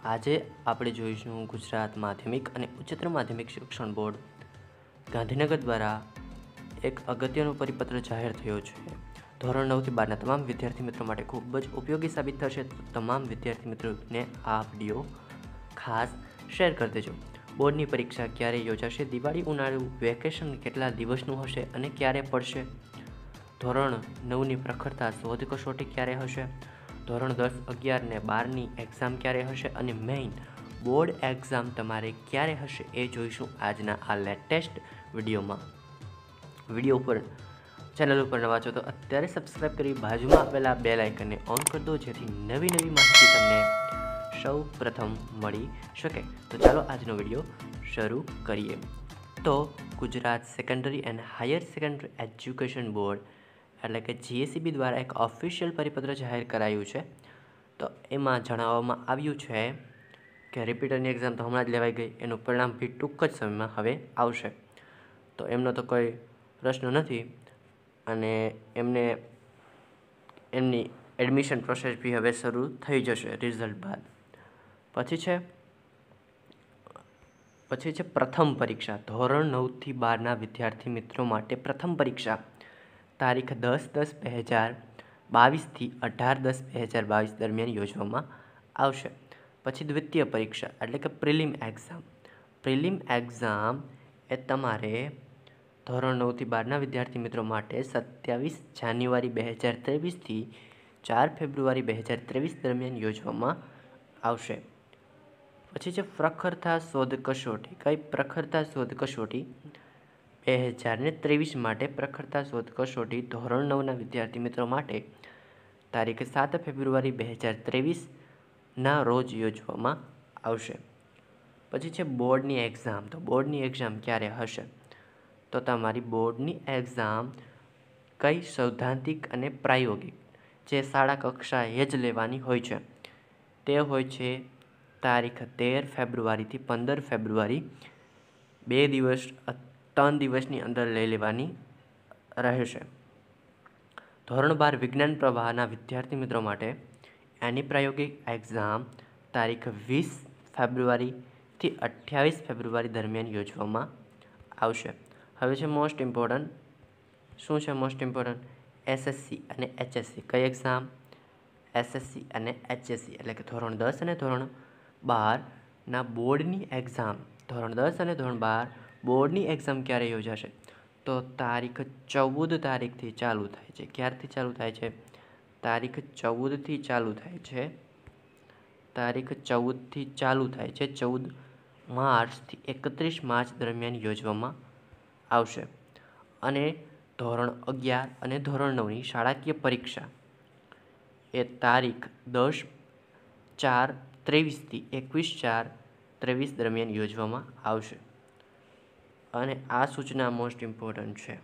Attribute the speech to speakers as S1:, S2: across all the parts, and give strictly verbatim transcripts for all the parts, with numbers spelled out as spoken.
S1: આજે આપણે જોઈશું ગુજરાત માધ્યમિક અને ઉચ્ચતર માધ્યમિક શિક્ષણ બોર્ડ ગાંધીનગર દ્વારા એક અગત્યનો પરિપત્ર જાહેર થયો છે। ધોરણ નવથી બારના તમામ વિદ્યાર્થી મિત્રો માટે ખૂબ જ ઉપયોગી સાબિત થશે। તમામ વિદ્યાર્થી મિત્રોને આ વિડીયો ખાસ શેર કરી દેજો। બોર્ડની પરીક્ષા ક્યારે યોજાશે, દિવાળી ઉનાળુ વેકેશન કેટલા દિવસનું હશે અને ક્યારે પડશે, ધોરણ નવની પ્રખરતા શોધ કસોટી ક્યારે હશે, ધોરણ દસ અગિયાર ને બારની એક્ઝામ ક્યારે હશે અને મેઇન બોર્ડ એક્ઝામ તમારે ક્યારે હશે એ જોઈશું આજના આ લેટેસ્ટ વિડીયોમાં। વિડીયો ઉપર ચેનલ ઉપર નવા છો તો અત્યારે સબસ્ક્રાઈબ કરી બાજુમાં આપેલા બેલ આઇકનને ઓન કરી દો, જેથી નવી નવી માહિતી તમને સૌ પ્રથમ મળી શકે। તો ચાલો આજનો વિડીયો શરૂ કરીએ। તો Gujarat secondary and higher secondary education board એટલે કે જીએસઈબી દ્વારા એક ઓફિશિયલ પરિપત્ર જાહેર કરાયું છે। તો એમાં જણાવવામાં આવ્યું છે કે રિપીટરની એક્ઝામ તો હમણાં જ લેવાઈ ગઈ, એનું પરિણામ બી ટૂંક જ સમયમાં હવે આવશે। તો એમનો તો કોઈ પ્રશ્ન નથી અને એમને એમની એડમિશન પ્રોસેસ બી હવે શરૂ થઈ જશે રિઝલ્ટ બાદ। પછી છે પછી છે પ્રથમ પરીક્ષા। ધોરણ નવથી બારના વિદ્યાર્થી મિત્રો માટે પ્રથમ પરીક્ષા તારીખ દસ દસ બે હજાર બાવીસથી અઢાર દસ બે હજાર બાવીસ દરમિયાન યોજવામાં આવશે। પછી દ્વિતીય પરીક્ષા એટલે કે પ્રિલિમ એક્ઝામ। પ્રિલિમ એક્ઝામ એ તમારે ધોરણ નવથી બારના વિદ્યાર્થી મિત્રો માટે સત્યાવીસ જાન્યુઆરી બે હજાર ત્રેવીસથી ચાર ફેબ્રુઆરી બે હજાર ત્રેવીસ દરમિયાન યોજવામાં આવશે। પછી છે પ્રખરતા શોધ કસોટી। કઈ પ્રખરતા શોધ કસોટી બે હજાર ને ત્રેવીસ માટે પ્રખરતા શોધ કસોટી ધોરણ નવના વિદ્યાર્થી મિત્રો માટે તારીખ સાત ફેબ્રુઆરી બે હજાર ત્રેવીસના રોજ યોજવામાં આવશે। પછી છે બોર્ડની એક્ઝામ। તો બોર્ડની એક્ઝામ ક્યારે હશે, તો તમારી બોર્ડની એક્ઝામ કઈ સૈદ્ધાંતિક અને પ્રાયોગિક જે શાળા કક્ષાએ જ લેવાની હોય છે તે હોય છે તારીખ તેર ફેબ્રુઆરીથી પંદર ફેબ્રુઆરી બે દિવસ ત્રણ દિવસની અંદર લઈ લેવાની રહેશે। ધોરણ બાર વિજ્ઞાન પ્રવાહના વિદ્યાર્થી મિત્રો માટે એની પ્રાયોગિક એક્ઝામ તારીખ વીસ ફેબ્રુઆરીથી અઠ્યાવીસ ફેબ્રુઆરી દરમિયાન યોજવામાં આવશે। હવે છે મોસ્ટ ઇમ્પોર્ટન્ટ, શું છે મોસ્ટ ઇમ્પોર્ટન્ટ? એસએસસી અને એચએસસી કઈ એક્ઝામ? એસએસસી અને એચએસસી એટલે કે ધોરણ દસ અને ધોરણ બારના બોર્ડની એક્ઝામ। ધોરણ દસ અને ધોરણ બાર બોર્ડની એક્ઝામ ક્યારે યોજાશે, તો તારીખ ચૌદ તારીખથી ચાલુ થાય છે। ક્યારથી ચાલુ થાય છે? તારીખ ચૌદથી ચાલુ થાય છે તારીખ ચૌદથી ચાલુ થાય છે ચૌદ માર્ચથી એકત્રીસ માર્ચ દરમિયાન યોજવામાં આવશે। અને ધોરણ અગિયાર અને ધોરણ નવની શાળાકીય પરીક્ષા એ તારીખ દસ ચાર ત્રેવીસથી એકવીસ ચાર ત્રેવીસ દરમિયાન યોજવામાં આવશે। અને આ સૂચના મોસ્ટ ઇમ્પોર્ટન્ટ છે।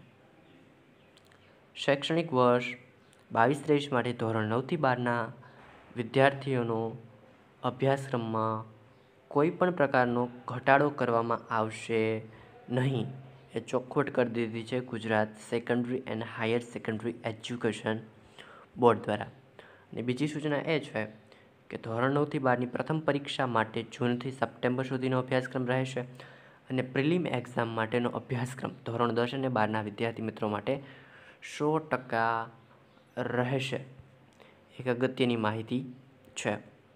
S1: શૈક્ષણિક વર્ષ બાવીસ ત્રેવીસ માટે ધોરણ નવથી બારના વિદ્યાર્થીઓનો અભ્યાસક્રમમાં કોઈ પણ પ્રકારનો ઘટાડો કરવામાં આવશે નહીં, એ ચોખવટ કરી દીધી છે Gujarat secondary and higher secondary education board દ્વારા। અને બીજી સૂચના એ છે કે ધોરણ નવથી બારની પ્રથમ પરીક્ષા માટે જૂનથી સપ્ટેમ્બર સુધીનો અભ્યાસક્રમ રહેશે અને પ્રિલિમ એક્ઝામ માટેનો અભ્યાસક્રમ ધોરણ દસ અને બારના વિદ્યાર્થી મિત્રો માટે સો ટકા રહેશે। એક અગત્યની માહિતી છે।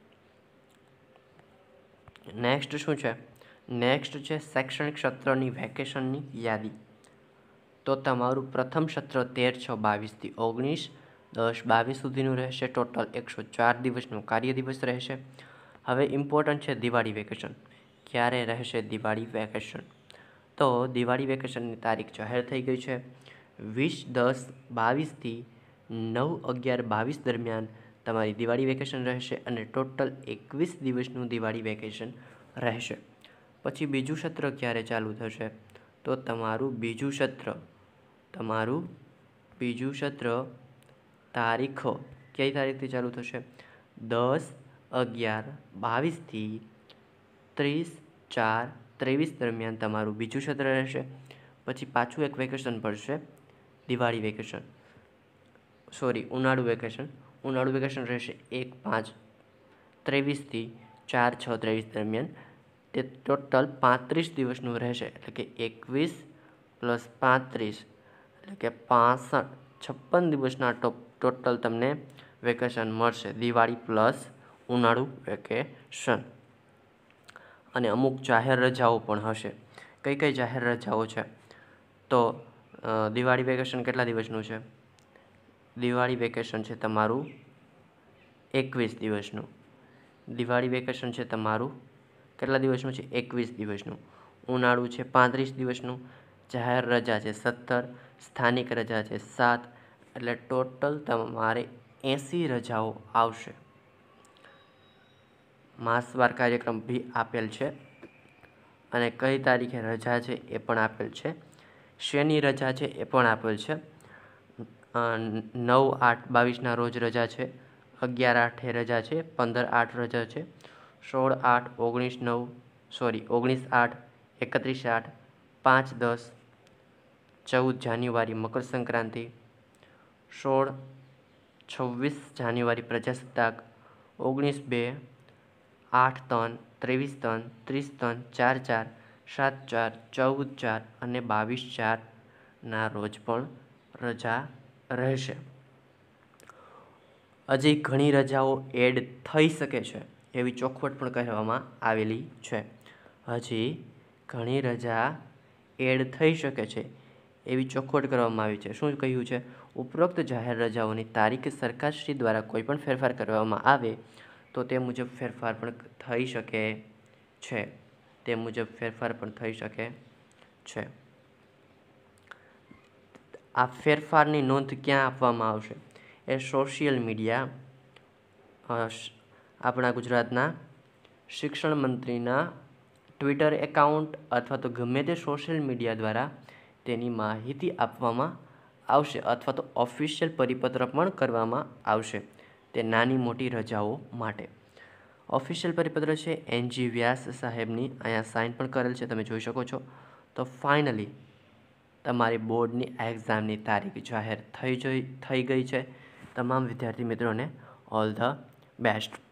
S1: નેક્સ્ટ શું છે? નેક્સ્ટ છે શૈક્ષણિક સત્રની વેકેશનની યાદી। તો તમારું પ્રથમ સત્ર તેર છ બાવીસથી ઓગણીસ દસ બાવીસ સુધીનું રહેશે। ટોટલ એકસો ચાર દિવસનો કાર્ય દિવસ રહેશે। હવે ઇમ્પોર્ટન્ટ છે દિવાળી વેકેશન। ક્યારે રહેશે દિવાળી વેકેશન? તો દિવાળી વેકેશનની તારીખ જાહેર થઈ ગઈ છે વીસ દસ બાવીસથી નવ અગિયાર બાવીસ દરમિયાન તમારી દિવાળી વેકેશન રહેશે અને ટોટલ એકવીસ દિવસનું દિવાળી વેકેશન રહેશે। પછી બીજું સત્ર ક્યારે ચાલુ થશે, તો તમારું બીજું સત્ર તમારું બીજું સત્ર તારીખો કઈ તારીખથી ચાલુ થશે? દસ અગિયાર બાવીસથી ત્રીસ ચાર ત્રેવીસ દરમિયાન તમારું બીજું સત્ર રહેશે। પછી પાછું એક વેકેશન પડશે, દિવાળી વેકેશન સોરી ઉનાળુ વેકેશન ઉનાળુ વેકેશન રહેશે એક પાંચ ત્રેવીસથી ચાર છ ત્રેવીસ દરમિયાન તે ટોટલ પાંત્રીસ દિવસનું રહેશે, એટલે કે એકવીસ પ્લસ પાંત્રીસ એટલે કે પાસઠ છપ્પન દિવસના ટોટલ તમને વેકેશન મળશે, દિવાળી પ્લસ ઉનાળુ વેકેશન. અને અમુક જાહેર રજાઓ પણ હશે. કઈ કઈ જાહેર રજાઓ છે? તો દિવાળી વેકેશન કેટલા દિવસનું છે? દિવાળી વેકેશન છે તમારું એકવીસ દિવસનું. દિવાળી વેકેશન છે તમારું કેટલા દિવસનું છે? એકવીસ દિવસનું. ઉનાળુ છે પાંત્રીસ દિવસનું. જાહેર રજા છે સત્તર, સ્થાનિક રજા છે સાત, એટલે ટોટલ તમારે એંસી રજાઓ આવશે. માસવાર કાર્યક્રમ બી આપેલ છે અને કઈ તારીખે રજા છે એ પણ આપેલ છે. શેની રજા છે એ પણ આપેલ છે. નવ આઠ બાવીસના રોજ રજા છે, અગિયાર આઠે રજા છે, પંદર આઠ રજા છે, સોળ આઠ ઓગણીસ નવ સોરી ઓગણીસ આઠ એકત્રીસ આઠ પાંચ દસ ચૌદ જાન્યુઆરી મકર સંક્રાંતિ, સોળ છવ્વીસ જાન્યુઆરી પ્રજાસત્તાક, ઓગણીસ બે આઠ ત્રણ ત્રેવીસ ત્રણ ત્રીસ ત્રણ ચાર ચાર સાત ચાર ચૌદ ચાર અને બાવીસ ચારના રોજ પણ રજા રહેશે. હજી ઘણી રજાઓ એડ થઈ શકે છે એવી ચોખવટ પણ કહેવામાં આવેલી છે. હજી ઘણી રજા એડ થઈ શકે છે એવી ચોખવટ કરવામાં આવી છે. શું કહ્યું છે? ઉપરોક્ત જાહેર રજાઓની તારીખ સરકારશ્રી દ્વારા કોઈપણ ફેરફાર કરવામાં આવે તો તે મુજબ ફેરફાર પણ થઈ શકે છે. તે મુજબ ફેરફાર પણ થઈ શકે છે. આ ફેરફારની નોંધ ક્યાં આપવામાં આવશે? એ સોશિયલ મીડિયા આપણા ગુજરાતના શિક્ષણ મંત્રીના ટ્વિટર એકાઉન્ટ અથવા તો ગમે તે સોશિયલ મીડિયા દ્વારા તેની માહિતી આપવામાં આવશે અથવા તો ઓફિશિયલ પરિપત્ર પણ કરવામાં આવશે તે નાની મોટી રજાઓ માટે. ઓફિશિયલ પરિપત્ર છે એન જી વ્યાસ સાહેબની, અહીંયા સાઇન પણ કરેલ છે, તમે જોઈ શકો છો. તો ફાઇનલી તમારી બોર્ડની એક્ઝામની તારીખ જાહેર થઈ જઈ થઈ ગઈ છે. તમામ વિદ્યાર્થી મિત્રોને ઓલ ધ બેસ્ટ.